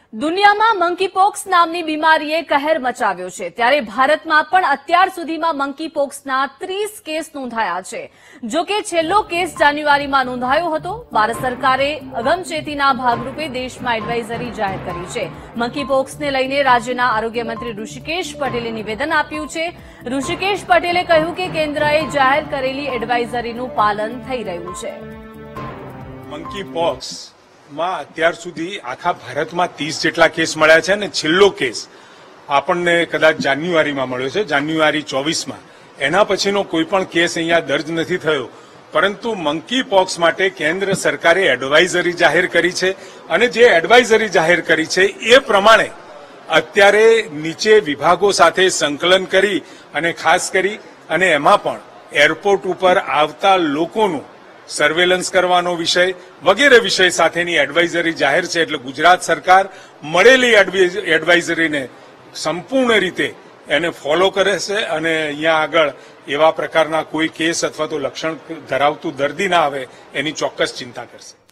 દુનિયામાં મંકીપોક્સ નામની બીમારીએ કહેર મચાવ્યો છે ત્યારે ભારતમાં પણ અત્યાર સુધીમાં મંકીપોક્સના 30 કેસ નોંધાયા છે। જો કે છેલ્લો કેસ જાન્યુઆરીમાં નોંધાયો હતો। ભારત સરકારે અગમચેતીના ભાગરૂપે દેશમાં એડવાઇઝરી જાહેર કરી છે। મંકીપોક્સને લઈને રાજ્યના આરોગ્ય મંત્રી ઋષિકેશ પટેલે નિવેદન આપ્યું છે। ઋષિકેશ પટેલે કહ્યું કે કેન્દ્રએ જાહેર કરેલી એડવાઇઝરીનું પાલન થઈ રહ્યું છે। મંકીપોક્સ માં અત્યાર સુધી આખા ભારતમાં 30 જેટલા કેસ મળ્યા છે અને છેલ્લો કેસ આપણને કદાચ જાન્યુઆરીમાં મળ્યો છે, જાન્યુઆરી 24માં। એના પછીનો કોઈ પણ કેસ અહીંયા દર્જ નથી થયો, પરંતુ મંકીપોક્સ માટે કેન્દ્ર સરકારે એડવાઇઝરી જાહેર કરી છે અને જે એડવાઇઝરી જાહેર કરી છે એ પ્રમાણે અત્યારે નીચે વિભાગો સાથે સંકલન કરી અને ખાસ કરી અને એમાં પણ એરપોર્ટ ઉપર આવતા લોકોનું સર્વેલન્સ કરવાનો વિષય વગેરે વિષય સાથેની એડવાઇઝરી જાહેર છે। એટલે ગુજરાત સરકાર મળેલી એડવાઇઝરીને સંપૂર્ણ રીતે એને ફોલો કરે છે અને અહીંયા આગળ એવા પ્રકારના કોઈ કેસ અથવા તો લક્ષણ ધરાવતું દર્દી ના આવે એની ચોક્કસ ચિંતા કરશે।